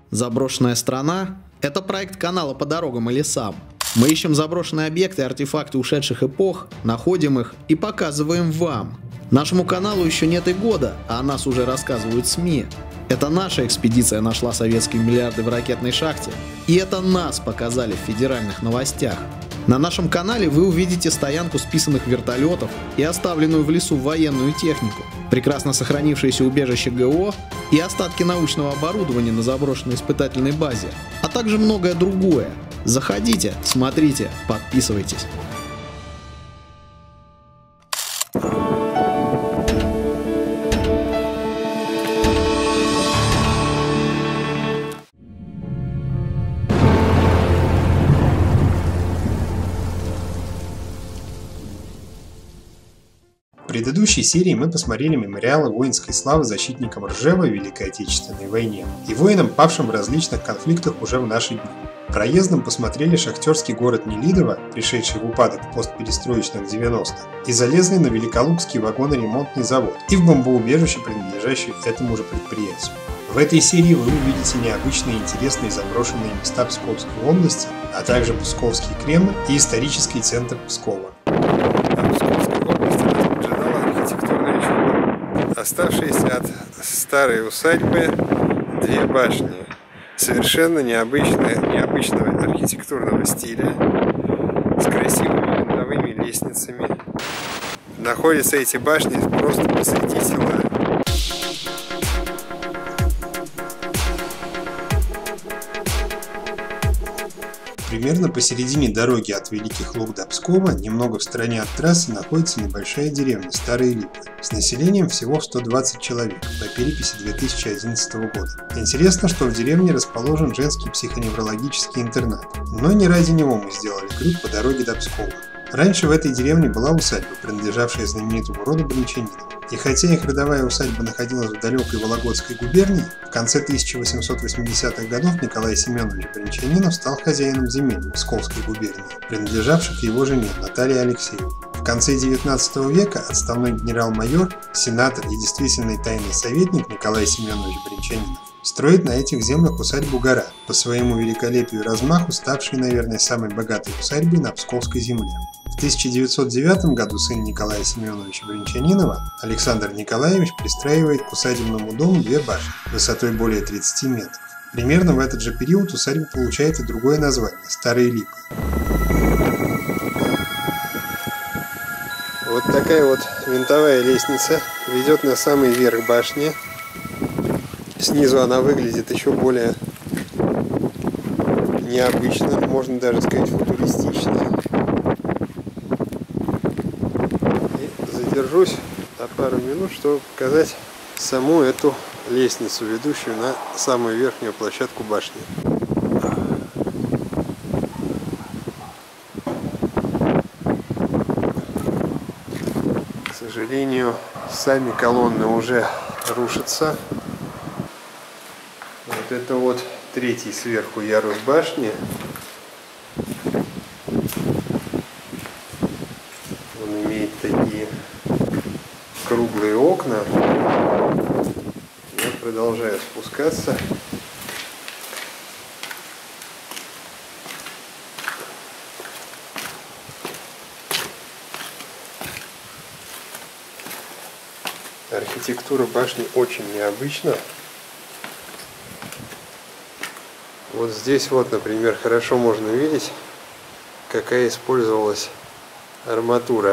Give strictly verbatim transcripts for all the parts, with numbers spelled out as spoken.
Заброшенная страна – это проект канала «По дорогам и лесам». Мы ищем заброшенные объекты и артефакты ушедших эпох, находим их и показываем вам. Нашему каналу еще нет и года, а о нас уже рассказывают СМИ. Это наша экспедиция нашла советские миллиарды в ракетной шахте. И это нас показали в федеральных новостях. На нашем канале вы увидите стоянку списанных вертолетов и оставленную в лесу военную технику, прекрасно сохранившееся убежище ГО и остатки научного оборудования на заброшенной испытательной базе, а также многое другое. Заходите, смотрите, подписывайтесь. В предыдущей серии мы посмотрели мемориалы воинской славы защитникам Ржева в Великой Отечественной войне и воинам, павшим в различных конфликтах уже в наши дни. Проездом посмотрели шахтерский город Нелидово, пришедший в упадок в постперестроечных девяностых, и залезли на Великолукский вагоноремонтный завод и в бомбоубежище, принадлежащее этому же предприятию. В этой серии вы увидите необычные и интересные заброшенные места Псковской области, а также Псковский Кремль и исторический центр Пскова. Оставшиеся от старой усадьбы две башни совершенно необычного, необычного архитектурного стиля с красивыми винтовыми лестницами. Находятся эти башни просто посреди села. Примерно посередине дороги от Великих Луг до Пскова, немного в стороне от трассы, находится небольшая деревня Старые Липы с населением всего в сто двадцать человек по переписи две тысячи одиннадцатого года. Интересно, что в деревне расположен женский психоневрологический интернат, но не ради него мы сделали крюк по дороге до Пскова. Раньше в этой деревне была усадьба, принадлежавшая знаменитому роду Брянчанинов. И хотя их родовая усадьба находилась в далекой Вологодской губернии, в конце тысяча восемьсот восьмидесятых годов Николай Семенович Брянчанинов стал хозяином земель Псковской губернии, принадлежавших его жене Наталье Алексеевне. В конце девятнадцатого века отставной генерал-майор, сенатор и действительный тайный советник Николай Семенович Брянчанинов строит на этих землях усадьбу Гора, по своему великолепию и размаху ставшей, наверное, самой богатой усадьбой на Псковской земле. В тысяча девятьсот девятом году сын Николая Семеновича Брянчанинова, Александр Николаевич, пристраивает к усадебному дому две башни высотой более тридцати метров. Примерно в этот же период усадьба получает и другое название – Старые Липы. Вот такая вот винтовая лестница ведет на самый верх башни. Снизу она выглядит еще более необычно, можно даже сказать футуристично. И задержусь на пару минут, чтобы показать саму эту лестницу, ведущую на самую верхнюю площадку башни. К сожалению, сами колонны уже рушатся. Вот это вот третий сверху ярус башни. Он имеет такие круглые окна. Я продолжаю спускаться. Архитектура башни очень необычна. Вот здесь вот, например, хорошо можно видеть, какая использовалась арматура.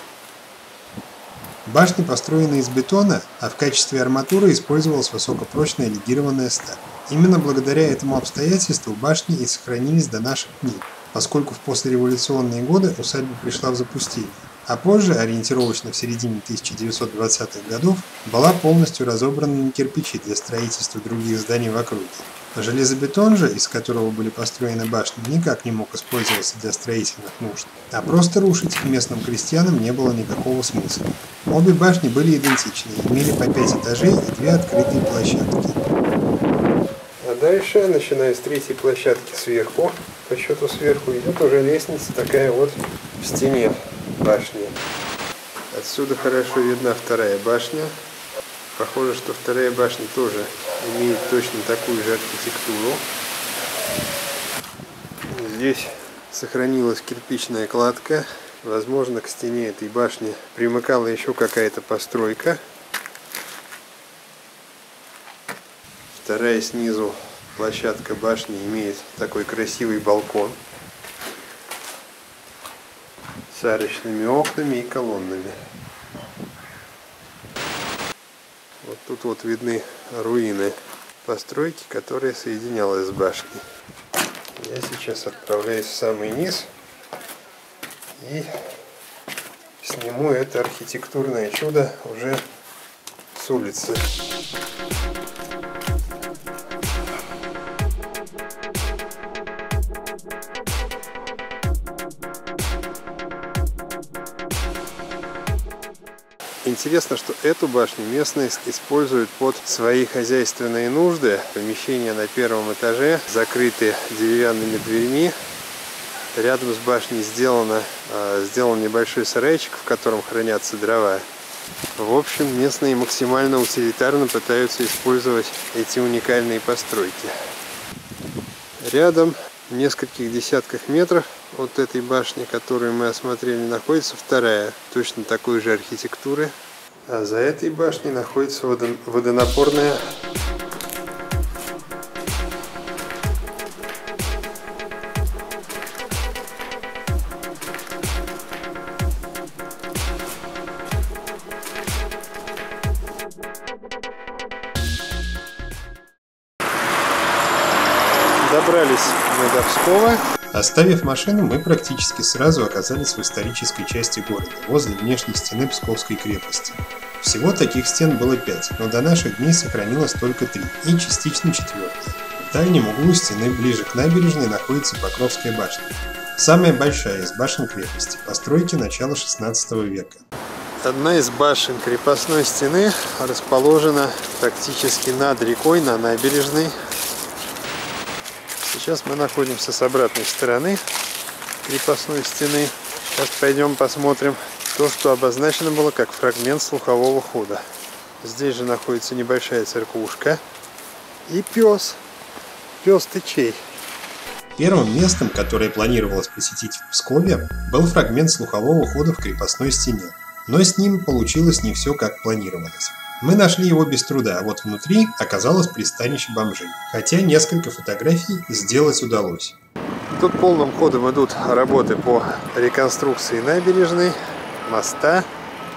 Башни построены из бетона, а в качестве арматуры использовалась высокопрочная легированная сталь. Именно благодаря этому обстоятельству башни и сохранились до наших дней, поскольку в послереволюционные годы усадьба пришла в запустение. А позже, ориентировочно в середине тысяча девятьсот двадцатых годов, была полностью разобрана на кирпичи для строительства других зданий в округе. Железобетон же, из которого были построены башни, никак не мог использоваться для строительных нужд, а просто рушить их местным крестьянам не было никакого смысла. Обе башни были идентичны, имели по пять этажей и две открытые площадки. А дальше, начиная с третьей площадки сверху, по счету сверху, идет уже лестница такая вот в стене башни. Отсюда хорошо видна вторая башня. Похоже, что вторая башня тоже имеет точно такую же архитектуру. Здесь сохранилась кирпичная кладка. Возможно, к стене этой башни примыкала еще какая-то постройка. Вторая снизу площадка башни имеет такой красивый балкон с арочными окнами и колоннами. Вот тут вот видны руины постройки, которая соединялась с башней. Я сейчас отправляюсь в самый низ и сниму это архитектурное чудо уже с улицы. Интересно, что эту башню местные используют под свои хозяйственные нужды. Помещения на первом этаже закрыты деревянными дверьми. Рядом с башней сделано, сделан небольшой сарайчик, в котором хранятся дрова. В общем, местные максимально утилитарно пытаются использовать эти уникальные постройки. Рядом, в нескольких десятках метров от этой башни, которую мы осмотрели, находится вторая, точно такой же архитектуры. А за этой башней находится водонапорная добрались мы до Пскова. Оставив машину, мы практически сразу оказались в исторической части города, возле внешней стены Псковской крепости. Всего таких стен было пять, но до наших дней сохранилось только три, и частично четвертая. В дальнем углу стены, ближе к набережной, находится Покровская башня. Самая большая из башен крепости, постройки начала шестнадцатого века. Одна из башен крепостной стены расположена практически над рекой, на набережной. Сейчас мы находимся с обратной стороны крепостной стены. Сейчас пойдем посмотрим то, что обозначено было как фрагмент слухового хода. Здесь же находится небольшая церквушка и пес. Пес ты чей? Первым местом, которое планировалось посетить в Пскове, был фрагмент слухового хода в крепостной стене. Но с ним получилось не все как планировалось. Мы нашли его без труда, а вот внутри оказалось пристанище бомжей. Хотя несколько фотографий сделать удалось. Тут полным ходом идут работы по реконструкции набережной, моста.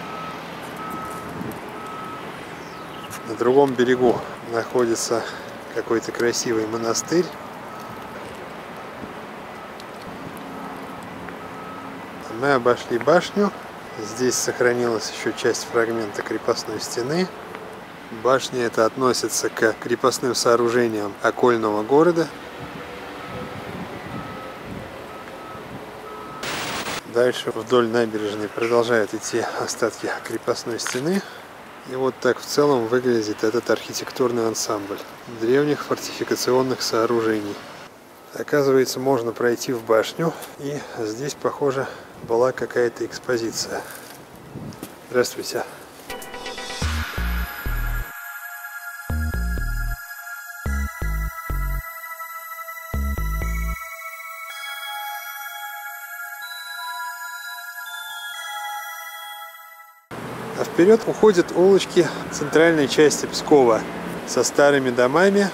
На другом берегу находится какой-то красивый монастырь. Мы обошли башню. Здесь сохранилась еще часть фрагмента крепостной стены. Башня эта относится к крепостным сооружениям окольного города. Дальше вдоль набережной продолжают идти остатки крепостной стены. И вот так в целом выглядит этот архитектурный ансамбль древних фортификационных сооружений. Оказывается, можно пройти в башню, и здесь, похоже, была какая-то экспозиция. Здравствуйте. А вперед уходят улочки центральной части Пскова со старыми домами.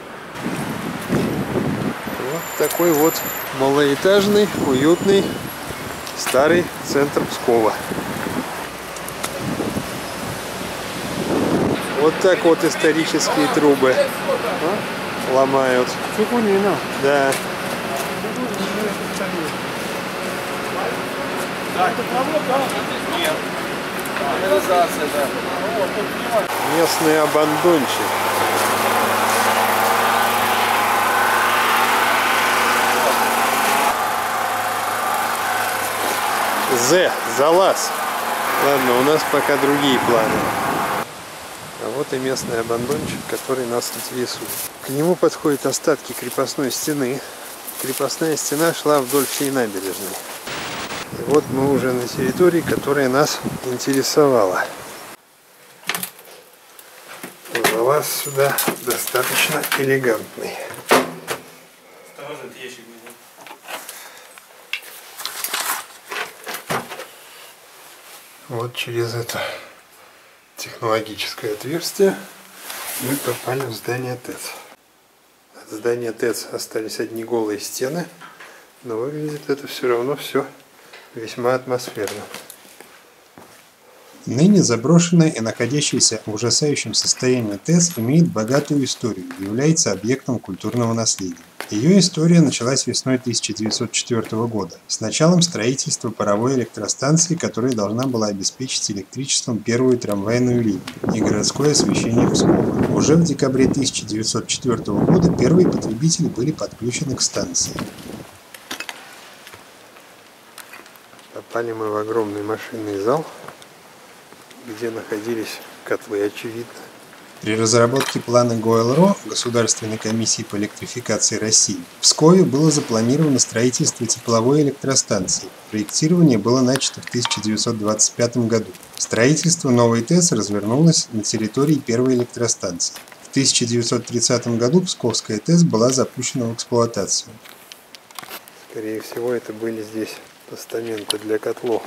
Вот такой вот малоэтажный, уютный старый центр Пскова. Вот так вот исторические трубы ломают. Да. Местный абандончик. З, залаз. Ладно, у нас пока другие планы. А вот и местный абандончик, который нас интересует. К нему подходят остатки крепостной стены. Крепостная стена шла вдоль всей набережной. И вот мы уже на территории, которая нас интересовала. нас сюда достаточно элегантный. Осторожно, это ящик будет. Вот через это технологическое отверстие мы попали в здание ТЭЦ. От здания ТЭЦ остались одни голые стены, но выглядит это все равно все весьма атмосферно. Ныне заброшенная и находящаяся в ужасающем состоянии ТЭЦ имеет богатую историю и является объектом культурного наследия. Ее история началась весной тысяча девятьсот четвёртого года с началом строительства паровой электростанции, которая должна была обеспечить электричеством первую трамвайную линию и городское освещение Пскова. Уже в декабре тысяча девятьсот четвёртого года первые потребители были подключены к станции. Попали мы в огромный машинный зал, где находились котлы, очевидно. При разработке плана ГОЭЛРО Государственной комиссии по электрификации России в Пскове было запланировано строительство тепловой электростанции. Проектирование было начато в тысяча девятьсот двадцать пятом году. Строительство новой ТЭЦ развернулось на территории первой электростанции. В тысяча девятьсот тридцатом году Псковская ТЭЦ была запущена в эксплуатацию. Скорее всего, это были здесь постаменты для котлов.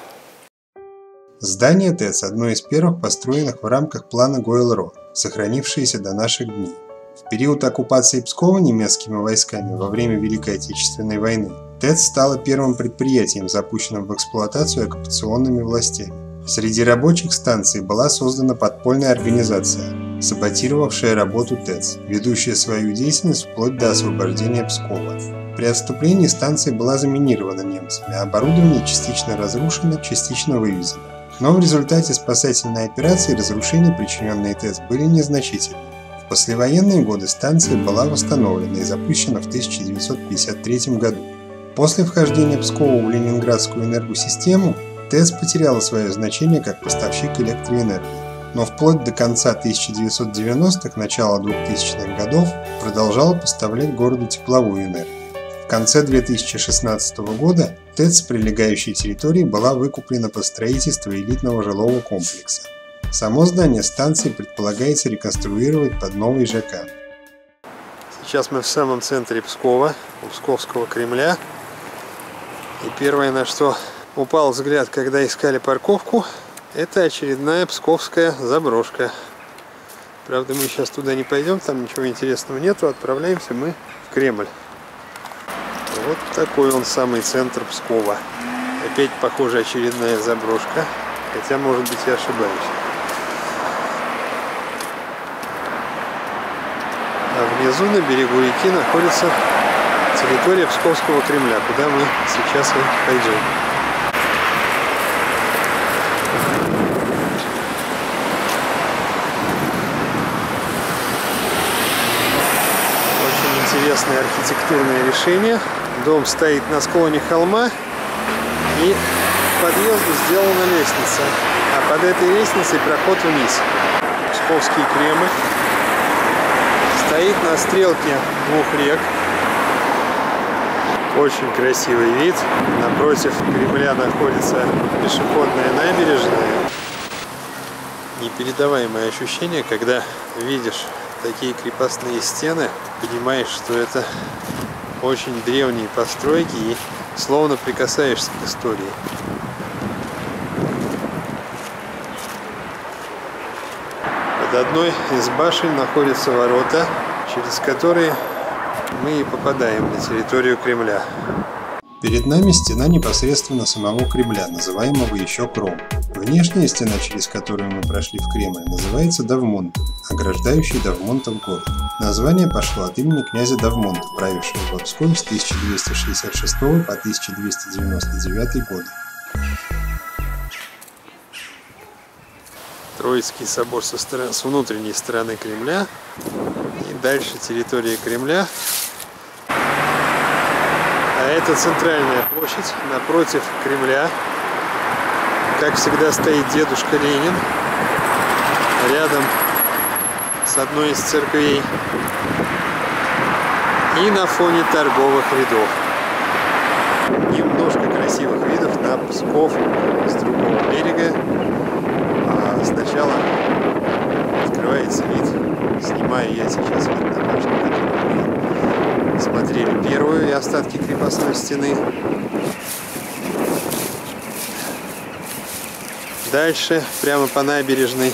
Здание ТЭЦ – одно из первых построенных в рамках плана ГОЭЛРО, сохранившееся до наших дней. В период оккупации Пскова немецкими войсками во время Великой Отечественной войны ТЭЦ стала первым предприятием, запущенным в эксплуатацию оккупационными властями. Среди рабочих станции была создана подпольная организация, саботировавшая работу ТЭЦ, ведущая свою деятельность вплоть до освобождения Пскова. При отступлении станция была заминирована немцами, а оборудование частично разрушено, частично вывезено. Но в результате спасательной операции разрушения, причиненные ТЭЦ, были незначительны. В послевоенные годы станция была восстановлена и запущена в тысяча девятьсот пятьдесят третьем году. После вхождения Пскова в Ленинградскую энергосистему ТЭЦ потеряла свое значение как поставщик электроэнергии, но вплоть до конца тысяча девятьсот девяностых, начала двухтысячных годов продолжала поставлять городу тепловую энергию. В конце две тысячи шестнадцатого года ТЭЦ с прилегающей территории была выкуплена под строительство элитного жилого комплекса. Само здание станции предполагается реконструировать под новый ЖК. Сейчас мы в самом центре Пскова, у Псковского Кремля. И первое, на что упал взгляд, когда искали парковку, это очередная псковская заброшка. Правда, мы сейчас туда не пойдем, там ничего интересного нету, отправляемся мы в Кремль. Вот такой он, самый центр Пскова. Опять, похоже, очередная заброшка, хотя, может быть, я ошибаюсь. А внизу, на берегу реки, находится территория Псковского Кремля, куда мы сейчас и пойдем. Очень интересное архитектурное решение. Дом стоит на склоне холма, и к подъезду сделана лестница, а под этой лестницей проход вниз. Псковский Кремль стоит на стрелке двух рек. Очень красивый вид. Напротив Кремля находится пешеходная набережная. Непередаваемое ощущение, когда видишь такие крепостные стены, понимаешь, что это очень древние постройки и словно прикасаешься к истории. Под одной из башен находятся ворота, через которые мы и попадаем на территорию Кремля. Перед нами стена непосредственно самого Кремля, называемого еще Кром. Внешняя стена, через которую мы прошли в Кремль, называется Давмонтом, ограждающий Давмонтов город. Название пошло от имени князя Давмонта, правившего в Пскове с тысяча двести шестьдесят шестого по тысяча двести девяносто девятый годы. Троицкий собор со стороны, с внутренней стороны Кремля, и дальше территория Кремля. А это центральная площадь напротив Кремля. Как всегда стоит дедушка Ленин рядом с одной из церквей и на фоне торговых рядов. Немножко красивых видов на Псков с другого берега. сначала открывается вид. Снимаю я сейчас вид на башню, которую мы смотрели первую, и остатки крепостной стены. Дальше, прямо по набережной,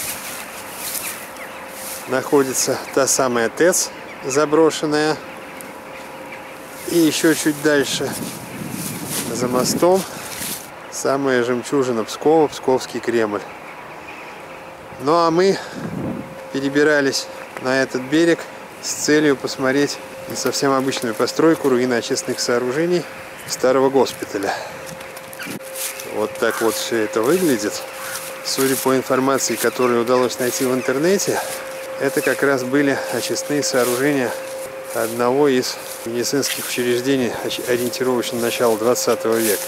находится та самая ТЭЦ заброшенная. И еще чуть дальше, за мостом, самая жемчужина Пскова, Псковский Кремль. Ну а мы перебирались на этот берег с целью посмотреть на совсем обычную постройку руины очистных сооружений старого госпиталя. Вот так вот все это выглядит. Судя по информации, которую удалось найти в интернете, это как раз были очистные сооружения одного из медицинских учреждений ориентировочно начала двадцатого века.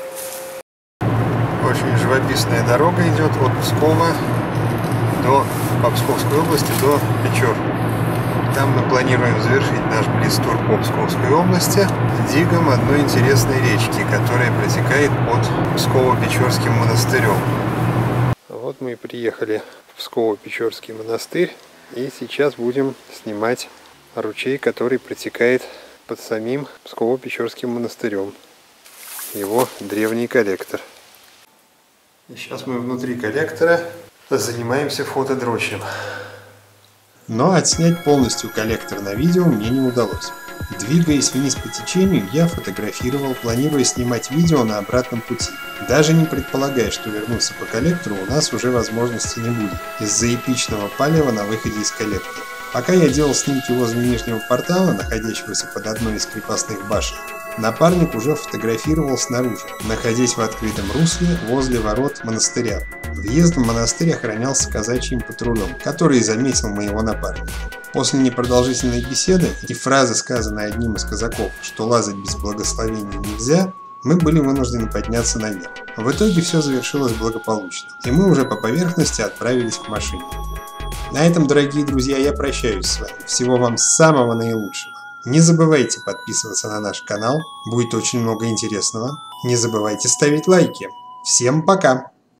Очень живописная дорога идет от Пскова до, по Псковской области до Печор. Там мы планируем завершить наш блиц-тур по Псковской области дигом одной интересной речки, которая протекает под Псково-Печорским монастырем. Вот мы и приехали в Псково-Печорский монастырь, и сейчас будем снимать ручей, который протекает под самим Псково-Печорским монастырем. Его древний коллектор. И сейчас мы внутри коллектора занимаемся фотодрочем. Но отснять полностью коллектор на видео мне не удалось. Двигаясь вниз по течению, я фотографировал, планируя снимать видео на обратном пути. Даже не предполагая, что вернуться по коллектору у нас уже возможности не будет, из-за эпичного палева на выходе из коллектора. Пока я делал снимки возле нижнего портала, находящегося под одной из крепостных башен, напарник уже фотографировал снаружи, находясь в открытом русле возле ворот монастыря. Въезд в монастырь охранялся казачьим патрулем, который заметил моего напарника. После непродолжительной беседы и фразы, сказанной одним из казаков, что лазать без благословения нельзя, мы были вынуждены подняться наверх. В итоге все завершилось благополучно, и мы уже по поверхности отправились к машине. На этом, дорогие друзья, я прощаюсь с вами. Всего вам самого наилучшего. Не забывайте подписываться на наш канал, будет очень много интересного. Не забывайте ставить лайки. Всем пока!